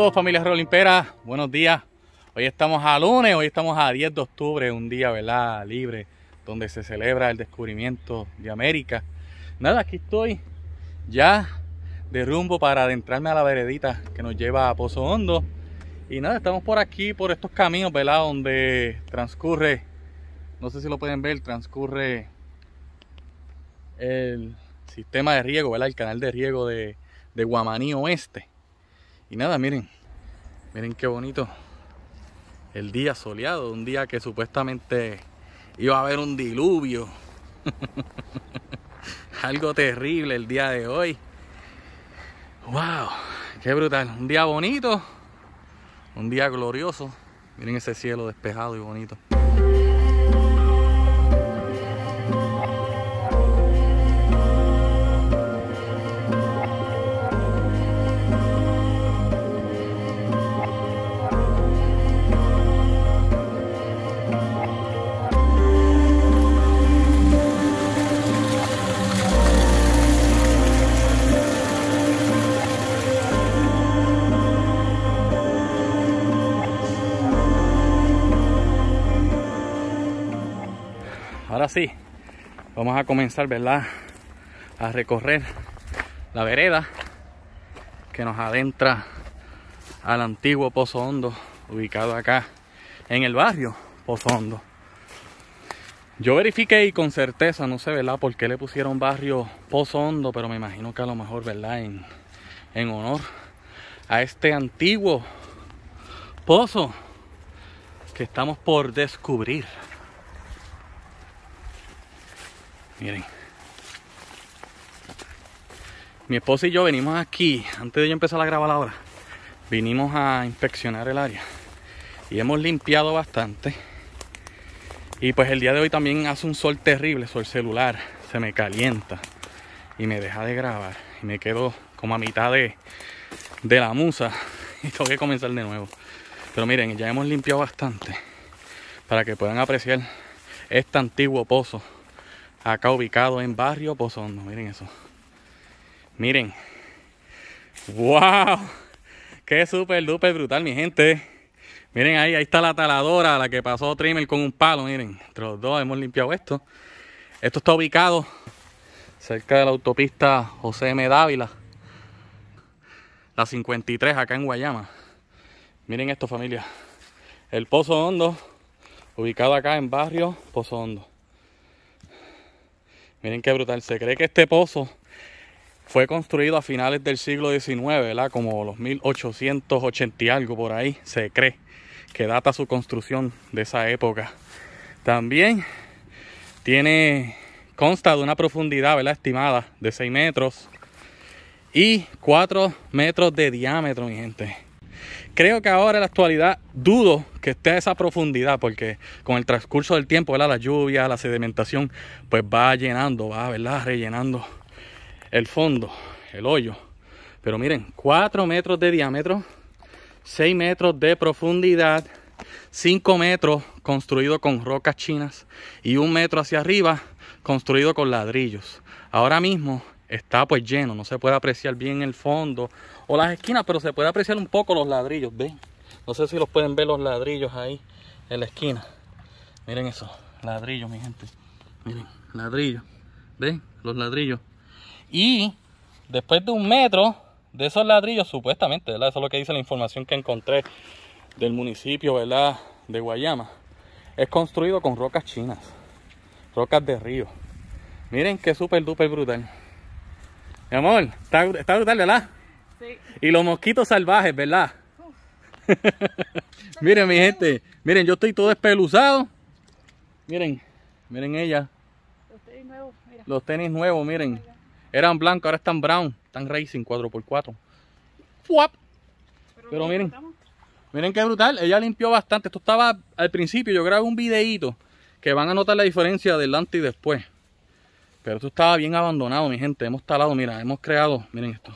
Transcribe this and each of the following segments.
Saludos familia Rolimpera, buenos días. Hoy estamos a lunes, hoy estamos a 10 de octubre, un día, ¿verdad?, libre, donde se celebra el descubrimiento de América. Nada, aquí estoy ya de rumbo para adentrarme a la veredita que nos lleva a Pozo Hondo. Y nada, estamos por aquí, por estos caminos, ¿verdad?, donde transcurre, no sé si lo pueden ver, transcurre el sistema de riego, ¿verdad?, el canal de riego de Guamaní Oeste. Y nada, miren qué bonito el día soleado, un día que supuestamente iba a haber un diluvio. Algo terrible el día de hoy. Wow, qué brutal, un día bonito, un día glorioso. Miren ese cielo despejado y bonito. Ahora sí, vamos a comenzar, ¿verdad?, a recorrer la vereda que nos adentra al antiguo Pozo Hondo, ubicado acá en el barrio Pozo Hondo. Yo verifiqué y con certeza, no sé, ¿verdad?, por qué le pusieron barrio Pozo Hondo, pero me imagino que a lo mejor, ¿verdad?, en honor a este antiguo pozo que estamos por descubrir. Miren, mi esposa y yo venimos aquí, antes de yo empezar a grabar ahora, vinimos a inspeccionar el área y hemos limpiado bastante. Y pues el día de hoy también hace un sol terrible, el celular se me calienta y me deja de grabar y me quedo como a mitad de la musa y tengo que comenzar de nuevo. Pero miren, ya hemos limpiado bastante para que puedan apreciar este antiguo pozo acá ubicado en barrio Pozo Hondo. Miren eso. Miren. ¡Wow! ¡Qué súper duper brutal, mi gente! Miren ahí está la taladora, la que pasó trimmer con un palo. Miren, entre los dos hemos limpiado esto. Esto está ubicado cerca de la autopista José M. Dávila, la 53 acá en Guayama. Miren esto, familia. El Pozo Hondo, ubicado acá en barrio Pozo Hondo. Miren qué brutal. Se cree que este pozo fue construido a finales del siglo XIX, ¿verdad?, como los 1880 y algo por ahí. Se cree que data su construcción de esa época. También consta de una profundidad, ¿verdad?, estimada de 6 metros y 4 metros de diámetro, mi gente. Creo que ahora en la actualidad dudo que esté a esa profundidad, porque con el transcurso del tiempo, ¿verdad?, la lluvia, la sedimentación, pues va llenando, ¿verdad?, rellenando el fondo, el hoyo. Pero miren, 4 metros de diámetro, 6 metros de profundidad, 5 metros construido con rocas chinas y 1 metro hacia arriba construido con ladrillos. Ahora mismo está pues lleno, no se puede apreciar bien el fondo o las esquinas, pero se puede apreciar un poco los ladrillos, ¿ven? No sé si los pueden ver los ladrillos ahí en la esquina. Miren eso, ladrillos, mi gente. Miren, ladrillos, ¿ven? Los ladrillos. Y después de 1 metro de esos ladrillos, supuestamente, ¿verdad?, eso es lo que dice la información que encontré del municipio, ¿verdad?, de Guayama, es construido con rocas chinas, rocas de río. Miren qué súper duper brutal. Mi amor, está brutal, ¿verdad? Sí. Y los mosquitos salvajes, ¿verdad? Miren, mi gente, miren, yo estoy todo espeluzado. Miren ella. Los tenis nuevos, mira. Los tenis nuevos, miren. Eran blancos, ahora están brown, están racing 4x4. ¡Fuap! Pero miren qué brutal, ella limpió bastante. Esto estaba al principio, yo grabé un videíto que van a notar la diferencia del antes y después. Pero esto estaba bien abandonado, mi gente. Hemos talado, mira, hemos creado, miren esto.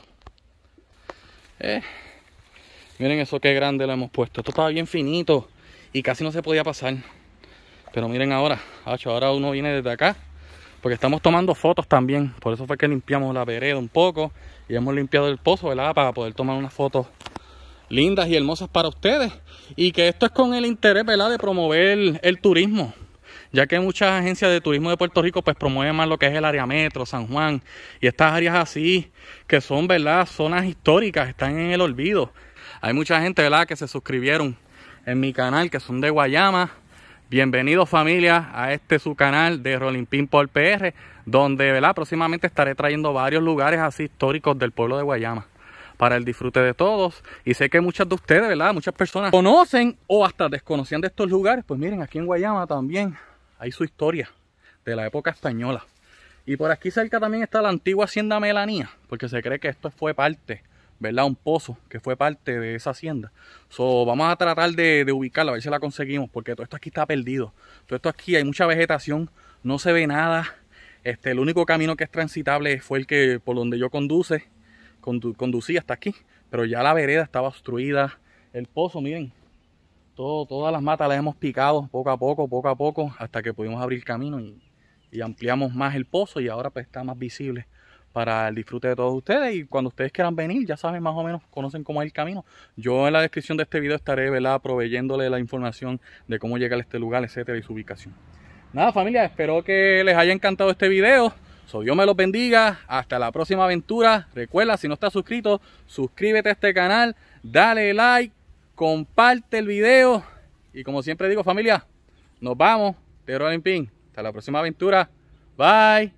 Miren eso, qué grande lo hemos puesto. Esto estaba bien finito y casi no se podía pasar. Pero miren ahora, ahora uno viene desde acá, porque estamos tomando fotos también. Por eso fue que limpiamos la vereda un poco y hemos limpiado el pozo, ¿verdad?, para poder tomar unas fotos lindas y hermosas para ustedes, y que esto es con el interés, ¿verdad?, de promover el turismo, ya que muchas agencias de turismo de Puerto Rico pues promueven más lo que es el área metro, San Juan y estas áreas así que son, ¿verdad?, zonas históricas, están en el olvido. Hay mucha gente, ¿verdad?, que se suscribieron en mi canal, que son de Guayama. Bienvenidos, familia, a su canal de Rolling Pin por PR, donde, ¿verdad?, próximamente estaré trayendo varios lugares así históricos del pueblo de Guayama para el disfrute de todos. Y sé que muchas de ustedes, ¿verdad?, muchas personas conocen o hasta desconocían de estos lugares. Pues miren, aquí en Guayama también hay su historia de la época española. Y por aquí cerca también está la antigua hacienda Melanía, porque se cree que esto fue parte, ¿verdad?, un pozo que fue parte de esa hacienda. Vamos a tratar de ubicarla, a ver si la conseguimos, porque todo esto aquí está perdido. Todo esto aquí hay mucha vegetación, no se ve nada. El único camino que es transitable fue el que por donde yo conducí hasta aquí, pero ya la vereda estaba obstruida. El pozo, miren, todas las matas las hemos picado poco a poco, hasta que pudimos abrir camino y ampliamos más el pozo, y ahora pues está más visible para el disfrute de todos ustedes. Y cuando ustedes quieran venir, ya saben, más o menos conocen cómo es el camino. Yo en la descripción de este video estaré, ¿verdad?, proveyéndole la información de cómo llegar a este lugar, etcétera, y su ubicación. Nada, familia, espero que les haya encantado este video. Dios me los bendiga. Hasta la próxima aventura. Recuerda, si no estás suscrito, suscríbete a este canal, dale like, comparte el video. Y como siempre digo, familia, nos vamos de Rolling Pin. Hasta la próxima aventura. Bye.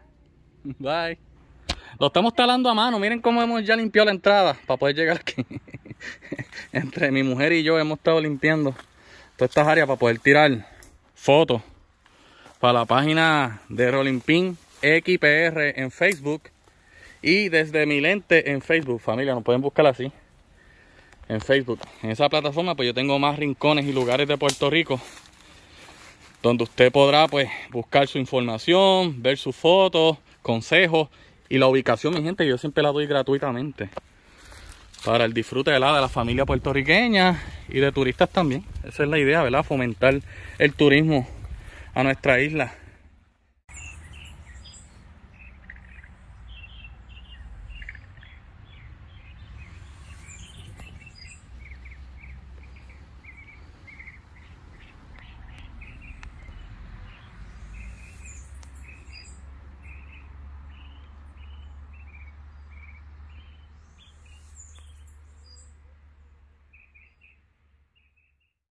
Bye. Lo estamos talando a mano. Miren cómo hemos ya limpiado la entrada para poder llegar aquí. Entre mi mujer y yo hemos estado limpiando todas estas áreas para poder tirar fotos para la página de Rolling Pin XPR en Facebook, y desde mi lente en Facebook. Familia, nos pueden buscar así en Facebook. En esa plataforma pues yo tengo más rincones y lugares de Puerto Rico donde usted podrá pues buscar su información, ver sus fotos, consejos y la ubicación, mi gente, yo siempre la doy gratuitamente para el disfrute de la familia puertorriqueña y de turistas también. Esa es la idea, ¿verdad?, fomentar el turismo a nuestra isla.